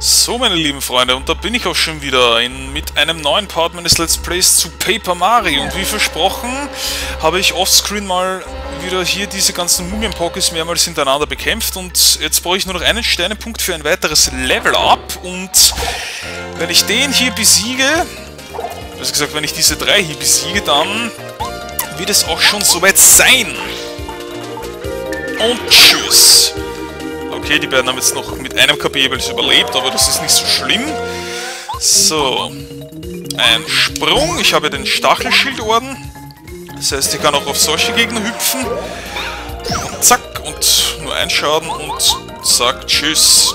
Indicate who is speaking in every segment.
Speaker 1: So, meine lieben Freunde, und da bin ich auch schon wieder mit einem neuen Part meines Let's Plays zu Paper Mario. Und wie versprochen, habe ich offscreen mal wieder hier diese ganzen Mumienpokés mehrmals hintereinander bekämpft. Und jetzt brauche ich nur noch einen Sternenpunkt für ein weiteres Level-Up. Und wenn ich den hier besiege, also gesagt, wenn ich diese drei hier besiege, dann wird es auch schon soweit sein. Und tschüss. Okay, die beiden haben jetzt noch mit einem KP jeweils überlebt, aber das ist nicht so schlimm. So. Ein Sprung. Ich habe den Stachelschildorden. Das heißt, ich kann auch auf solche Gegner hüpfen. Und zack. Und nur ein Schaden und zack. Tschüss.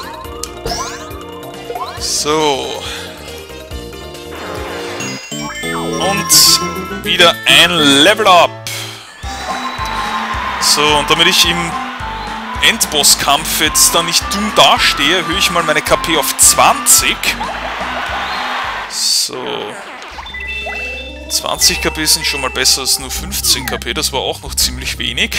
Speaker 1: So. Und wieder ein Level Up. So, und damit ich im Endbosskampf jetzt da nicht dumm dastehe, erhöhe ich mal meine KP auf 20. So. 20 KP sind schon mal besser als nur 15 KP, das war auch noch ziemlich wenig.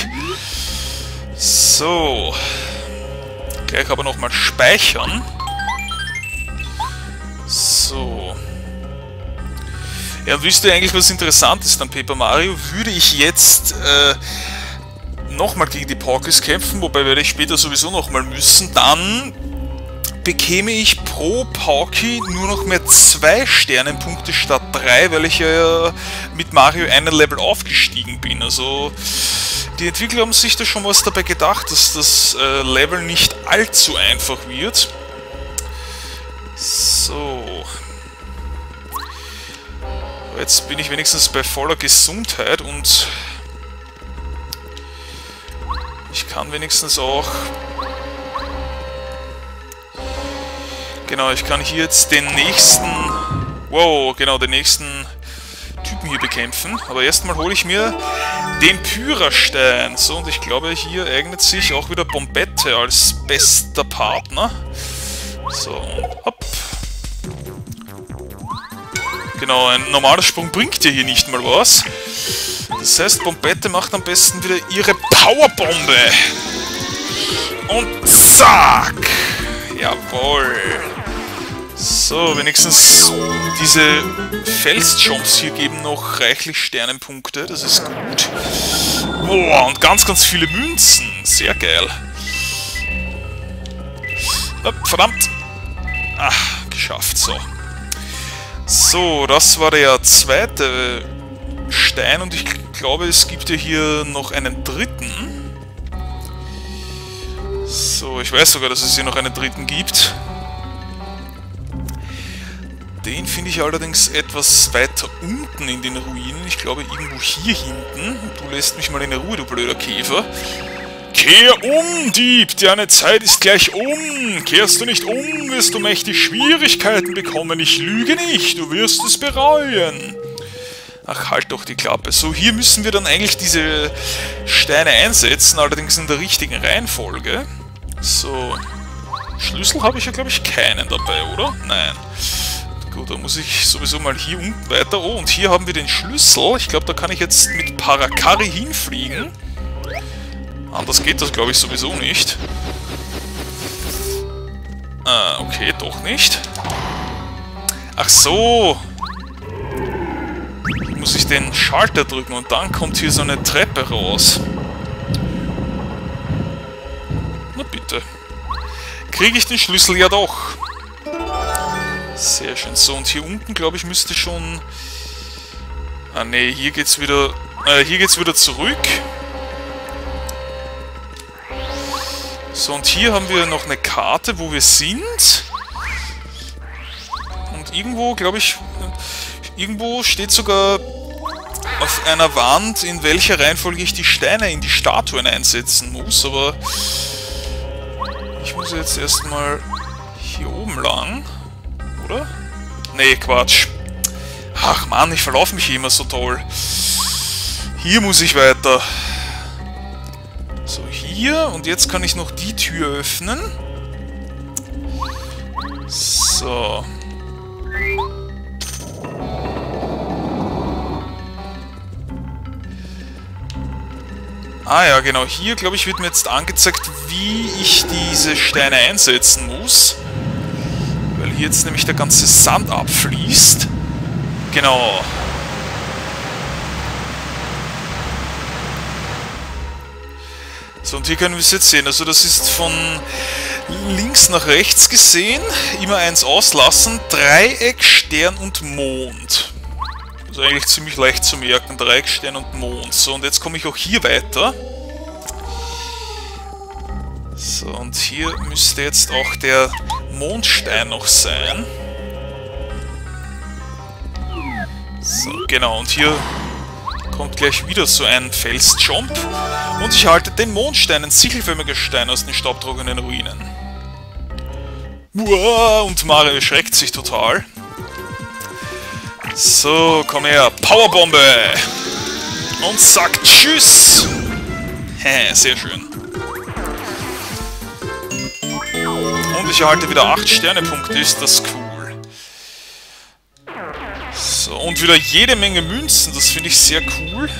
Speaker 1: So. Gleich aber nochmal speichern. So. Ja, wisst ihr eigentlich, was interessant ist an Paper Mario? Würde ich jetzt nochmal gegen die Pokés kämpfen, wobei werde ich später sowieso nochmal müssen, dann bekäme ich pro Poké nur noch mehr 2 Sternenpunkte statt 3, weil ich ja mit Mario einen Level aufgestiegen bin. Also die Entwickler haben sich da schon was dabei gedacht, dass das Level nicht allzu einfach wird. So. Jetzt bin ich wenigstens bei voller Gesundheit und ich kann wenigstens auch... Genau, ich kann hier jetzt den nächsten... Wow, genau, den nächsten Typen hier bekämpfen. Aber erstmal hole ich mir den Pyrastein. So, und ich glaube, hier eignet sich auch wieder Bombette als bester Partner. So, hopp. Genau, ein normaler Sprung bringt ja hier nicht mal was. Das heißt, Bombette macht am besten wieder ihre Powerbombe. Und zack! Jawohl! So, wenigstens diese Felsjumps hier geben noch reichlich Sternenpunkte. Das ist gut. Boah, und ganz, ganz viele Münzen. Sehr geil. Verdammt! Ach, geschafft. So. So, das war der zweite Stein und ich glaube, es gibt ja hier noch einen dritten. So, ich weiß sogar, dass es hier noch einen dritten gibt. Den finde ich allerdings etwas weiter unten in den Ruinen. Ich glaube, irgendwo hier hinten. Du lässt mich mal in Ruhe, du blöder Käfer. Kehr um, Dieb! Deine Zeit ist gleich um! Kehrst du nicht um, wirst du mächtig Schwierigkeiten bekommen. Ich lüge nicht, du wirst es bereuen. Ach, halt doch die Klappe. So, hier müssen wir dann eigentlich diese Steine einsetzen, allerdings in der richtigen Reihenfolge. So. Schlüssel habe ich ja, glaube ich, keinen dabei, oder? Nein. Gut, da muss ich sowieso mal hier unten weiter. Oh, und hier haben wir den Schlüssel. Ich glaube, da kann ich jetzt mit Parakari hinfliegen. Anders geht das, glaube ich, sowieso nicht. Okay, doch nicht. Ach so. Muss ich den Schalter drücken und dann kommt hier so eine Treppe raus. Na bitte. Kriege ich den Schlüssel ja doch. Sehr schön. So, und hier unten, glaube ich, müsste schon... Ah, nee, hier geht's wieder zurück. So, und hier haben wir noch eine Karte, wo wir sind. Und irgendwo, glaube ich, irgendwo steht sogar auf einer Wand, in welcher Reihenfolge ich die Steine in die Statuen einsetzen muss. Aber ich muss jetzt erstmal hier oben lang, oder? Nee, Quatsch. Ach Mann, ich verlaufe mich hier immer so toll. Hier muss ich weiter. So, hier. Und jetzt kann ich noch die Tür öffnen. So. Ah ja, genau. Hier, glaube ich, wird mir jetzt angezeigt, wie ich diese Steine einsetzen muss. weil hier jetzt nämlich der ganze Sand abfließt. Genau. So, und hier können wir es jetzt sehen. Also das ist von links nach rechts gesehen. Immer eins auslassen. Dreieck, Stern und Mond. Also eigentlich ziemlich leicht zu merken. Dreieck, Stern und Mond. So, und jetzt komme ich auch hier weiter. So, und hier müsste jetzt auch der Mondstein noch sein. So, genau. Und hier kommt gleich wieder so ein Felsjump. Und ich halte den Mondstein, ein sichelförmiger Stein aus den staubtrockenen Ruinen. Uah, und Mario erschreckt sich total. So, komm her. Powerbombe! Und sagt Tschüss! Sehr schön. Und ich erhalte wieder 8 Sternepunkte, ist das cool. So, und wieder jede Menge Münzen, das finde ich sehr cool.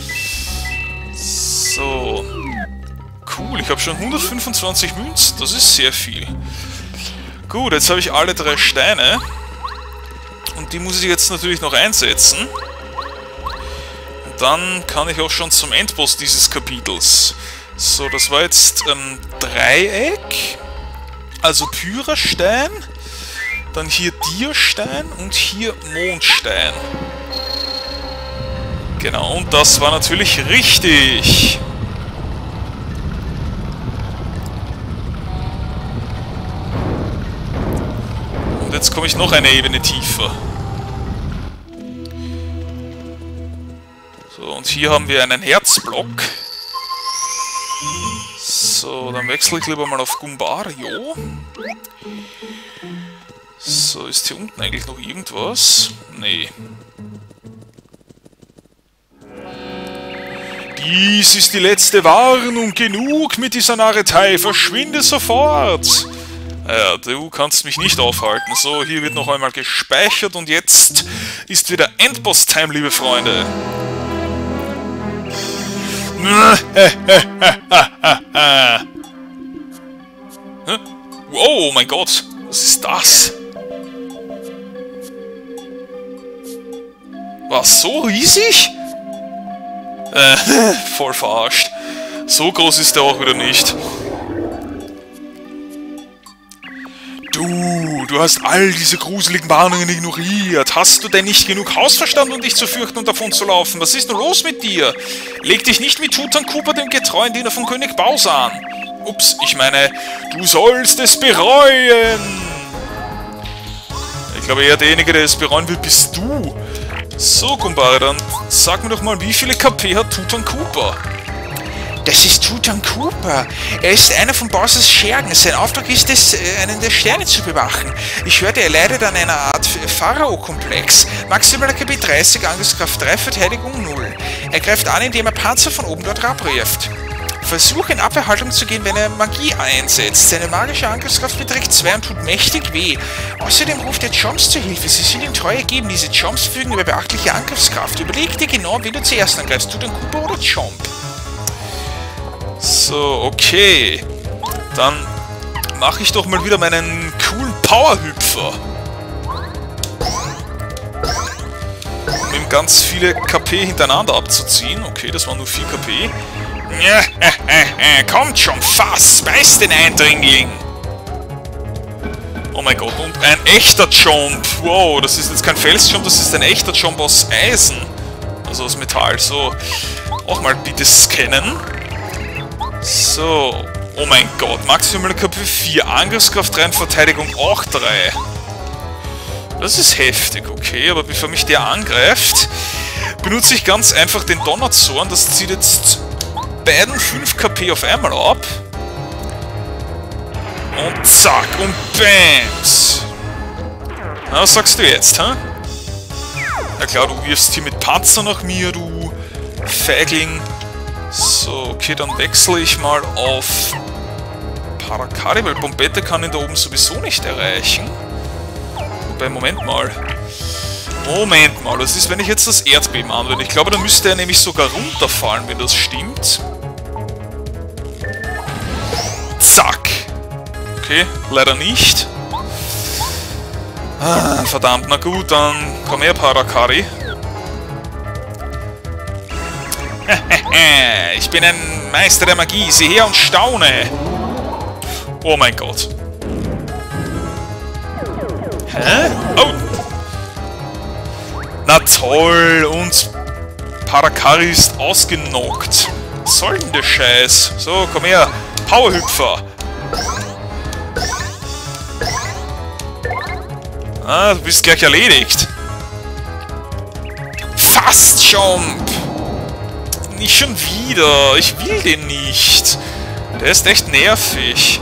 Speaker 1: So. Cool, ich habe schon 125 Münzen, das ist sehr viel. Gut, jetzt habe ich alle 3 Steine. Und die muss ich jetzt natürlich noch einsetzen. Und dann kann ich auch schon zum Endboss dieses Kapitels. So, das war jetzt Dreieck. Also Pyrrhastein. Dann hier Dierstein und hier Mondstein. Genau, und das war natürlich richtig. Und jetzt komme ich noch eine Ebene tiefer. So, und hier haben wir einen Herzblock. So, dann wechsle ich lieber mal auf Goombario. So, ist hier unten eigentlich noch irgendwas? Nee. Dies ist die letzte Warnung. Genug mit dieser Narretei. Verschwinde sofort. Ja, du kannst mich nicht aufhalten. So, hier wird noch einmal gespeichert und jetzt ist wieder Endboss-Time, liebe Freunde. Oh mein Gott, was ist das? Was, so riesig? Voll verarscht. So groß ist der auch wieder nicht. Du hast all diese gruseligen Warnungen ignoriert. Hast du denn nicht genug Hausverstand, um dich zu fürchten und davon zu laufen? Was ist nur los mit dir? Leg dich nicht wie Tutankupa, dem getreuen Diener von König Bowser an. Ups, ich meine, du sollst es bereuen. Ich glaube eher derjenige, der es bereuen will, bist du. So, Goombario, dann sag mir doch mal, wie viele KP hat Tutankupa? Das ist Tutankupa. Er ist einer von Bowsers Schergen. Sein Auftrag ist es, einen der Sterne zu bewachen. Ich hörte, er leidet an einer Art Pharao-Komplex. Maximaler KP 30, Angriffskraft 3, Verteidigung 0. Er greift an, indem er Panzer von oben dort abwirft. Versuche in Abwehrhaltung zu gehen, wenn er Magie einsetzt. Seine magische Angriffskraft beträgt 2 und tut mächtig weh. Außerdem ruft er Chomps zur Hilfe. Sie sind ihm treu ergeben. Diese Chomps verfügen über beachtliche Angriffskraft. Überleg dir genau, wen du zuerst angreifst. Tutankupa oder Chomp? So, okay. Dann mache ich doch mal wieder meinen coolen Powerhüpfer. Um ihm ganz viele KP hintereinander abzuziehen. Okay, das waren nur 4 KP. Kommt schon, fass! Beiß den Eindringling! Oh mein Gott, und ein echter Jump! Wow, das ist jetzt kein Felsjump, das ist ein echter Jump aus Eisen. Also aus Metall. So, auch mal bitte scannen. So, oh mein Gott, maximal KP 4, Angriffskraft 3 und Verteidigung auch 3. Das ist heftig, okay, aber bevor mich der angreift, benutze ich ganz einfach den Donnerzorn. Das zieht jetzt beiden 5 KP auf einmal ab. Und zack, und bams. Na, was sagst du jetzt, hä? Na klar, du wirfst hier mit Panzer nach mir, du Feigling. So, okay, dann wechsle ich mal auf Parakari, weil Bombette kann ihn da oben sowieso nicht erreichen. Wobei, Moment mal, das ist, wenn ich jetzt das Erdbeben anwende. Ich glaube, da müsste er nämlich sogar runterfallen, wenn das stimmt. Zack. Okay, leider nicht. Ah, verdammt, na gut, dann komm her, Parakari. Ich bin ein Meister der Magie, sieh her und staune. Oh mein Gott. Hä? Oh! Na toll, und Parakari ist ausgenockt. Was soll denn der Scheiß? So, komm her, Powerhüpfer. Ah, du bist gleich erledigt. Fast Jump! Nicht schon wieder. Ich will den nicht. Der ist echt nervig.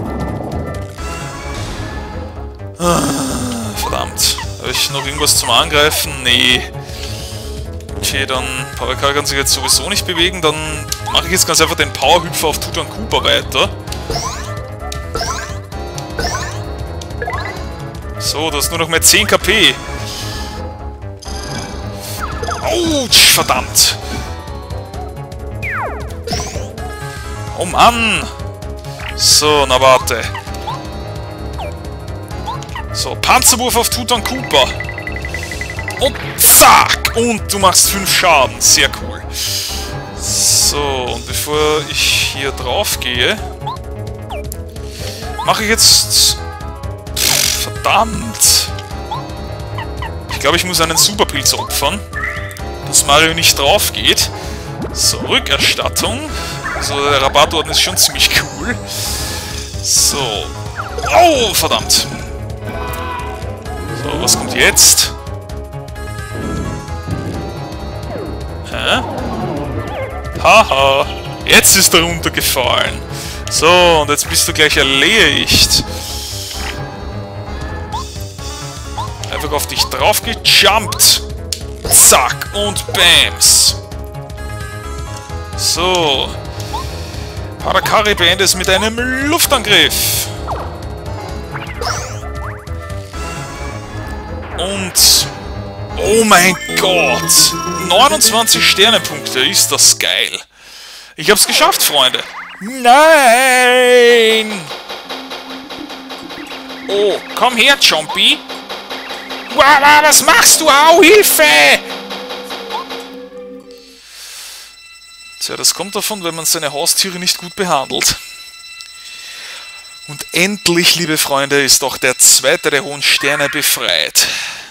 Speaker 1: Ah, verdammt. Habe ich noch irgendwas zum Angreifen? Nee. Okay, dann Parakari kann sich jetzt sowieso nicht bewegen. Dann mache ich jetzt ganz einfach den Powerhüpfer auf Tutankupa weiter. So, das ist nur noch mehr 10 KP. Autsch, verdammt. Oh Mann! So, na warte. So, Panzerwurf auf Tutankupa. Und zack! Und du machst 5 Schaden. Sehr cool. So, und bevor ich hier drauf gehe, mache ich jetzt... Verdammt! Ich glaube, ich muss einen Superpilz opfern, dass Mario nicht drauf geht. So, Rückerstattung. Also der Rabattorden ist schon ziemlich cool. So. Oh, verdammt. So, was kommt jetzt? Hä? Haha. Jetzt ist er runtergefallen. So, und jetzt bist du gleich erledigt. Einfach auf dich drauf gejumpt. Zack und Bams. So. Parakari beendet es mit einem Luftangriff. Und... Oh mein Gott! 29 Sternepunkte, ist das geil. Ich hab's geschafft, Freunde. Nein! Oh, komm her, Chompy. Wow, was machst du? Au, Hilfe! Tja, das kommt davon, wenn man seine Haustiere nicht gut behandelt. Und endlich, liebe Freunde, ist auch der zweite der hohen Sterne befreit.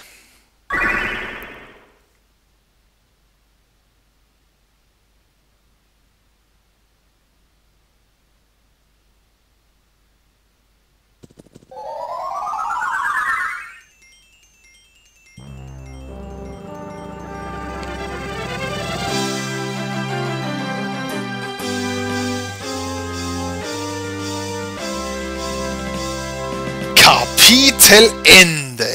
Speaker 1: Kapitelende.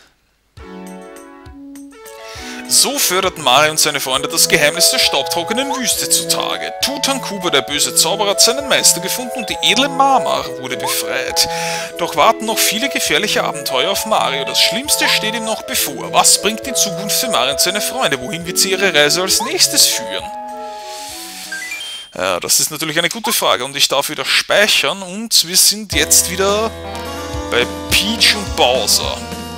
Speaker 1: So förderten Mario und seine Freunde das Geheimnis der staubtrockenen Wüste zutage. Tutankupa, der böse Zauberer, hat seinen Meister gefunden und die edle Marmar wurde befreit. Doch warten noch viele gefährliche Abenteuer auf Mario. Das Schlimmste steht ihm noch bevor. Was bringt die Zukunft für Mario und seine Freunde? Wohin wird sie ihre Reise als nächstes führen? Ja, das ist natürlich eine gute Frage und ich darf wieder speichern und wir sind jetzt wieder bei Peach und Bowser.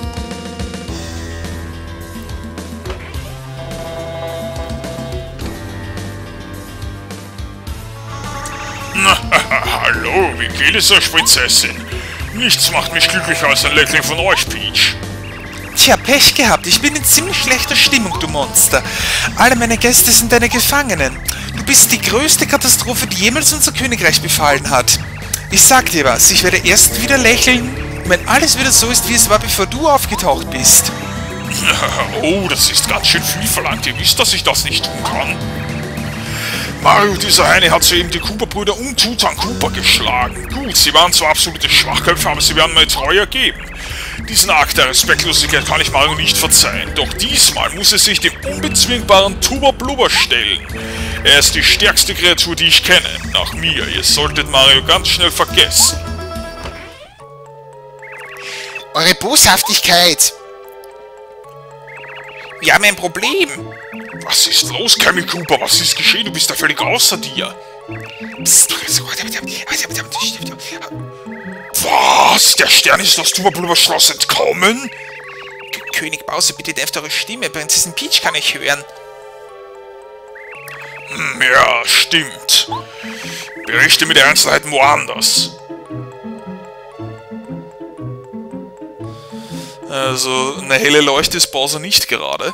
Speaker 2: Hallo, wie geht es euch, Prinzessin? Nichts macht mich glücklicher als ein Lächeln von euch, Peach.
Speaker 3: Tja, Pech gehabt. Ich bin in ziemlich schlechter Stimmung, du Monster. Alle meine Gäste sind deine Gefangenen. Du bist die größte Katastrophe, die jemals unser Königreich befallen hat. Ich sag dir was, ich werde erst wieder lächeln, wenn alles wieder so ist, wie es war, bevor du aufgetaucht bist.
Speaker 2: Oh, das ist ganz schön viel verlangt. Ihr wisst, dass ich das nicht tun kann. Mario, dieser Heine, hat soeben die Koopa-Brüder und Tutankupa geschlagen. Gut, sie waren zwar absolute Schwachköpfe, aber sie werden mir treu ergeben. Diesen Akt der Respektlosigkeit kann ich Mario nicht verzeihen. Doch diesmal muss er sich dem unbezwingbaren Tuba Blubber stellen. Er ist die stärkste Kreatur, die ich kenne. Nach mir, ihr solltet Mario ganz schnell vergessen.
Speaker 3: Eure Boshaftigkeit. Wir haben ein Problem.
Speaker 2: Was ist los, Kamikupa? Was ist geschehen? Du bist ja völlig außer dir.
Speaker 3: Psst.
Speaker 2: Was? Der Stern ist aus Tuba Schloss entkommen?
Speaker 3: König Bowser, bitte dämpft eure Stimme. Prinzessin Peach kann ich hören.
Speaker 2: Ja, stimmt. Berichte mir die Einzelheiten woanders.
Speaker 1: Also, eine helle Leuchte ist Bowser nicht gerade.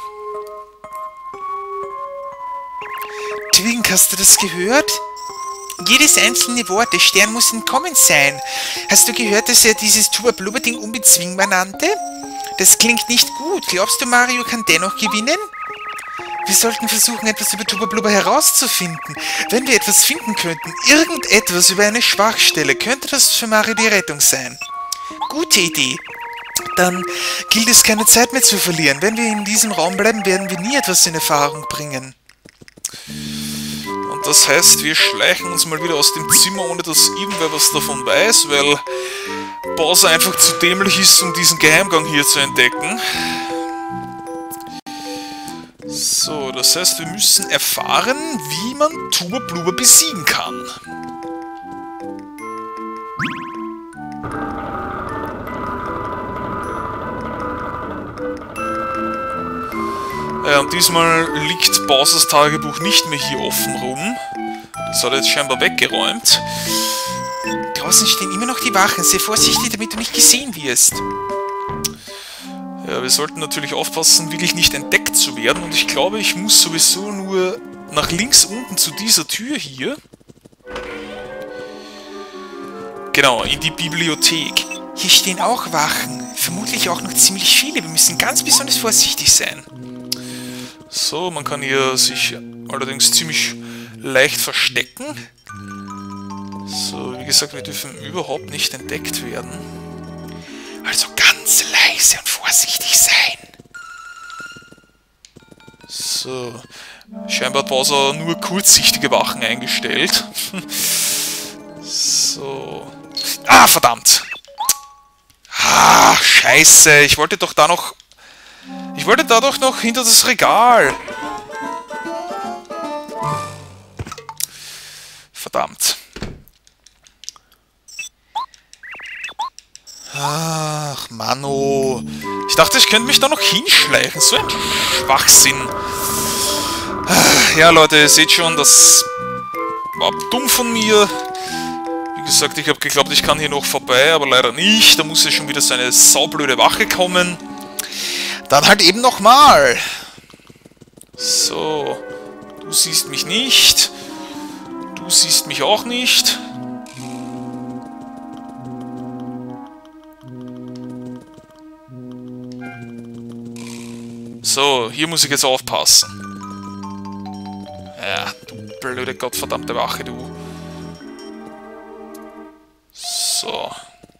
Speaker 3: Twink, hast du das gehört? Jedes einzelne Wort, der Stern muss entkommen sein. Hast du gehört, dass er dieses Tuba-Blubber-Ding unbezwingbar nannte? Das klingt nicht gut. Glaubst du, Mario kann dennoch gewinnen? Wir sollten versuchen, etwas über Tuba-Blubber herauszufinden. Wenn wir etwas finden könnten, irgendetwas über eine Schwachstelle, könnte das für Mario die Rettung sein. Gute Idee. Dann gilt es, keine Zeit mehr zu verlieren. Wenn wir in diesem Raum bleiben, werden wir nie etwas in Erfahrung bringen.
Speaker 1: Und das heißt, wir schleichen uns mal wieder aus dem Zimmer, ohne dass irgendwer was davon weiß, weil Bowser einfach zu dämlich ist, um diesen Geheimgang hier zu entdecken. So, das heißt, wir müssen erfahren, wie man Tuba-Blubber besiegen kann. Ja, und diesmal liegt Bowsers Tagebuch nicht mehr hier offen rum. Das hat er jetzt scheinbar weggeräumt.
Speaker 3: Draußen stehen immer noch die Wachen. Sei vorsichtig, damit du nicht gesehen wirst.
Speaker 1: Ja, wir sollten natürlich aufpassen, wirklich nicht entdeckt zu werden. Und ich glaube, ich muss sowieso nur nach links unten zu dieser Tür hier. Genau, in die Bibliothek.
Speaker 3: Hier stehen auch Wachen. Vermutlich auch noch ziemlich viele. Wir müssen ganz besonders vorsichtig sein.
Speaker 1: So, man kann hier sich allerdings ziemlich leicht verstecken. So, wie gesagt, wir dürfen überhaupt nicht entdeckt werden.
Speaker 3: Also ganz leise und vorsichtig sein.
Speaker 1: So, scheinbar hat Bowser nur kurzsichtige Wachen eingestellt. So. Ah, verdammt! Ah, scheiße, ich wollte doch da noch... Ich wollte da doch noch hinter das Regal. Verdammt. Ach, Mano. Ich dachte, ich könnte mich da noch hinschleichen. So ein Schwachsinn. Ja, Leute, ihr seht schon, das war dumm von mir. Wie gesagt, ich habe geglaubt, ich kann hier noch vorbei, aber leider nicht. Da muss ja schon wieder so eine saublöde Wache kommen. Dann halt eben nochmal. So. Du siehst mich nicht. Du siehst mich auch nicht. So, hier muss ich jetzt aufpassen. Ja, du blöde gottverdammte Wache, du. So.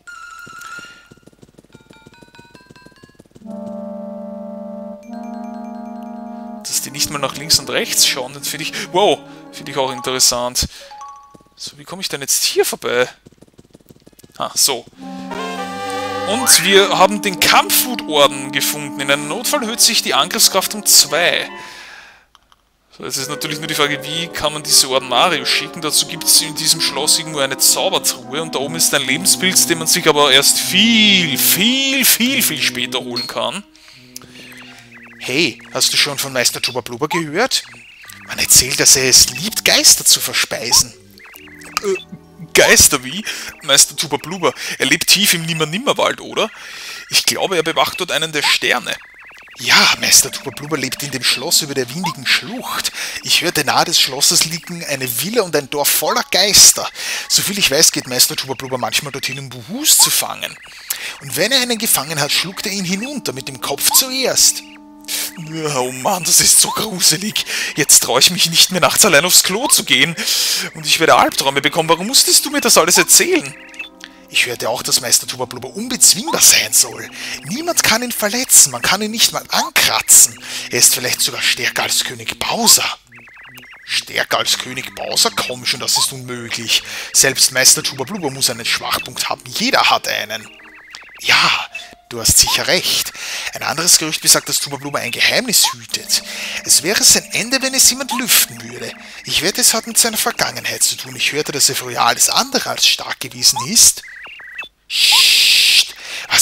Speaker 1: Dass die nicht mal nach links und rechts schauen, das finde ich... Wow, finde ich auch interessant. So, wie komme ich denn jetzt hier vorbei? Ah, so. Und wir haben den Kampfhutorden gefunden. In einem Notfall erhöht sich die Angriffskraft um 2. So, jetzt ist natürlich nur die Frage, wie kann man diese Orden Mario schicken? Dazu gibt es in diesem Schloss irgendwo eine Zaubertruhe und da oben ist ein Lebenspilz, den man sich aber erst viel später holen kann.
Speaker 3: Hey, hast du schon von Meister Tuba-Blubber gehört? Man erzählt, dass er es liebt, Geister zu verspeisen.
Speaker 1: Geister wie? Meister Tuba-Blubber, er lebt tief im Nimmer-Nimmerwald, oder? Ich glaube, er bewacht dort einen der Sterne.
Speaker 3: Ja, Meister Tuba-Blubber lebt in dem Schloss über der windigen Schlucht. Ich hörte, nahe des Schlosses liegen eine Villa und ein Dorf voller Geister. Soviel ich weiß, geht Meister Tuba-Blubber manchmal dorthin, um Buhus zu fangen. Und wenn er einen gefangen hat, schluckt er ihn hinunter, mit dem Kopf zuerst.
Speaker 1: Oh Mann, das ist so gruselig. Jetzt traue ich mich nicht mehr nachts allein aufs Klo zu gehen. Und ich werde Albträume bekommen. Warum musstest du mir das alles erzählen?
Speaker 3: Ich hörte auch, dass Meister Tuba-Blubber unbezwingbar sein soll. Niemand kann ihn verletzen, man kann ihn nicht mal ankratzen. Er ist vielleicht sogar stärker als König Bowser. Stärker als König Bowser? Komm schon, das ist unmöglich. Selbst Meister Tuba-Blubber muss einen Schwachpunkt haben. Jeder hat einen. Ja, du hast sicher recht. Ein anderes Gerücht besagt, dass Tuba-Blubber ein Geheimnis hütet. Es wäre sein Ende, wenn es jemand lüften würde. Ich wette, es hat mit seiner Vergangenheit zu tun. Ich hörte, dass er früher alles andere als stark gewesen ist.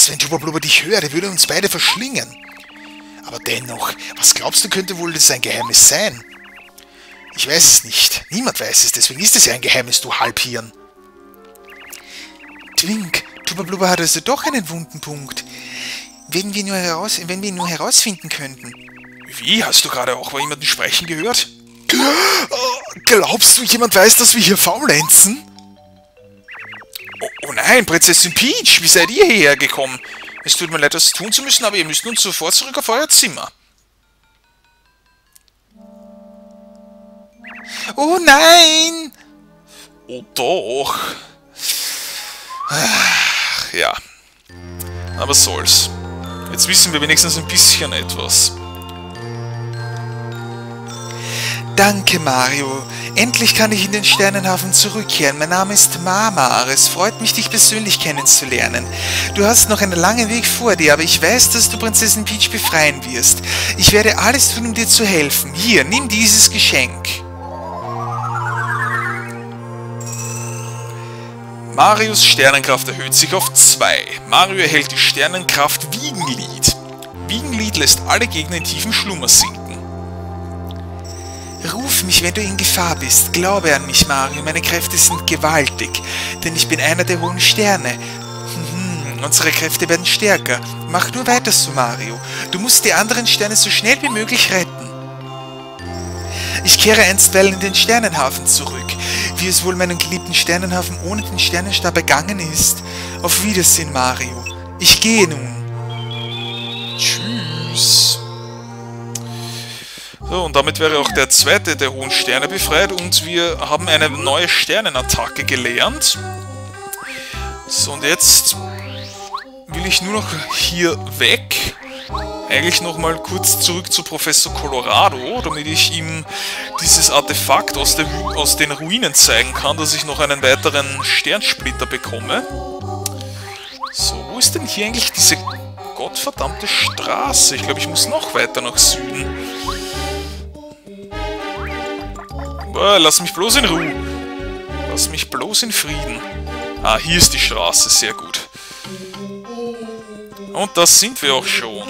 Speaker 3: wenn Tubba dich höre, würde er uns beide verschlingen. Aber dennoch, was glaubst du, könnte wohl das ein Geheimnis sein? Ich weiß es nicht. Niemand weiß es, deswegen ist es ja ein Geheimnis, du Halbhirn. Twink, Tubba hat also doch einen wunden Punkt. Wenn wir ihn nur herausfinden könnten.
Speaker 1: Wie? Hast du gerade auch bei jemandem sprechen gehört?
Speaker 3: Glaubst du, jemand weiß, dass wir hier faulenzen?
Speaker 1: Oh nein, Prinzessin Peach, wie seid ihr hierher gekommen? Es tut mir leid, das tun zu müssen, aber ihr müsst nun sofort zurück auf euer Zimmer.
Speaker 3: Oh nein!
Speaker 1: Oh doch. Ach, ja. Aber soll's. Jetzt wissen wir wenigstens ein bisschen etwas.
Speaker 3: Danke, Mario. Endlich kann ich in den Sternenhafen zurückkehren. Mein Name ist Marmar. Es freut mich, dich persönlich kennenzulernen. Du hast noch einen langen Weg vor dir, aber ich weiß, dass du Prinzessin Peach befreien wirst. Ich werde alles tun, um dir zu helfen. Hier, nimm dieses Geschenk.
Speaker 1: Marios Sternenkraft erhöht sich auf 2. Mario erhält die Sternenkraft Wiegenlied. Wiegenlied lässt alle Gegner in tiefen Schlummer sinken.
Speaker 3: Ruf mich, wenn du in Gefahr bist. Glaube an mich, Mario. Meine Kräfte sind gewaltig, denn ich bin einer der hohen Sterne. Unsere Kräfte werden stärker. Mach nur weiter so, Mario. Du musst die anderen Sterne so schnell wie möglich retten. Ich kehre einstweilen in den Sternenhafen zurück. Wie es wohl meinem geliebten Sternenhafen ohne den Sternenstab ergangen ist. Auf Wiedersehen, Mario. Ich gehe nun.
Speaker 1: Tschüss. So, und damit wäre auch der zweite der hohen Sterne befreit und wir haben eine neue Sternenattacke gelernt. So, und jetzt will ich nur noch hier weg. Eigentlich nochmal kurz zurück zu Professor Colorado, damit ich ihm dieses Artefakt aus den Ruinen zeigen kann, dass ich noch einen weiteren Sternsplitter bekomme. So, wo ist denn hier eigentlich diese gottverdammte Straße? Ich glaube, ich muss noch weiter nach Süden. Lass mich bloß in Ruhe. Lass mich bloß in Frieden. Ah, hier ist die Straße, sehr gut. Und da sind wir auch schon.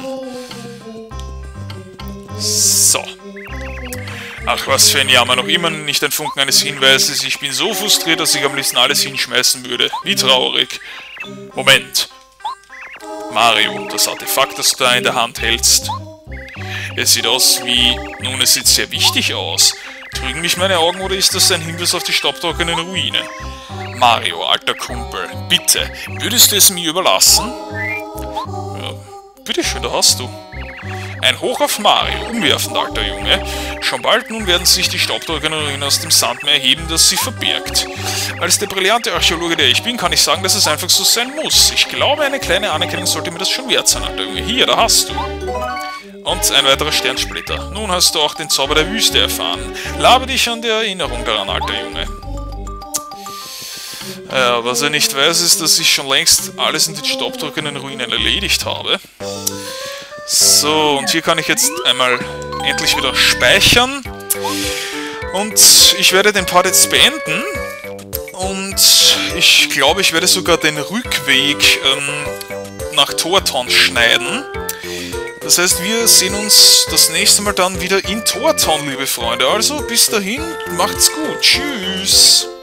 Speaker 1: So. Ach, was für ein Jammer. Noch immer nicht ein Funken eines Hinweises. Ich bin so frustriert, dass ich am liebsten alles hinschmeißen würde. Wie traurig. Moment. Mario, das Artefakt, das du da in der Hand hältst. Es sieht aus wie... Nun, es sieht sehr wichtig aus. Trügen mich meine Augen oder ist das ein Hinweis auf die staubtrockenen Ruinen? Mario, alter Kumpel, bitte, würdest du es mir überlassen? Ja, bitteschön, da hast du. Ein Hoch auf Mario, umwerfend, alter Junge. Schon bald nun werden sich die staubtrockenen Ruinen aus dem Sandmeer erheben, das sie verbirgt. Als der brillante Archäologe, der ich bin, kann ich sagen, dass es einfach so sein muss. Ich glaube, eine kleine Anerkennung sollte mir das schon wert sein, alter Junge. Hier, da hast du. Und ein weiterer Sternsplitter. Nun hast du auch den Zauber der Wüste erfahren. Labe dich an der Erinnerung daran, alter Junge. Was er nicht weiß, ist, dass ich schon längst alles in den staubtrockenen Ruinen erledigt habe. So, und hier kann ich jetzt einmal endlich wieder speichern. Und ich werde den Part jetzt beenden. Und ich glaube, ich werde sogar den Rückweg nach Torton schneiden. Das heißt, wir sehen uns das nächste Mal dann wieder in Torton, liebe Freunde. Also, bis dahin, macht's gut. Tschüss.